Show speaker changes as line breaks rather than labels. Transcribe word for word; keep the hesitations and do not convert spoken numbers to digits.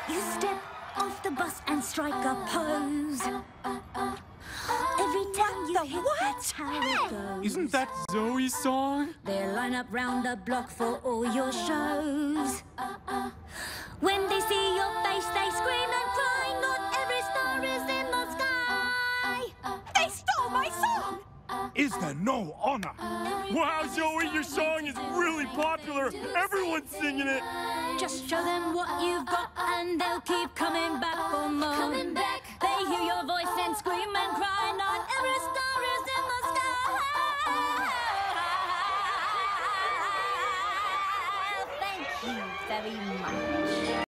You step off the bus and strike a pose. Every time you hit, that's how it goes.
Isn't that Zoe's song?
They line up round the block for all your shows. When they see your face, they scream and cry. Not every star is in the sky. They stole my song!
Is there no honor? Wow, Zoe, your song is really popular. Everyone's singing it.
Just show them what you've got and they'll keep coming back for more. Coming back. They hear your voice and scream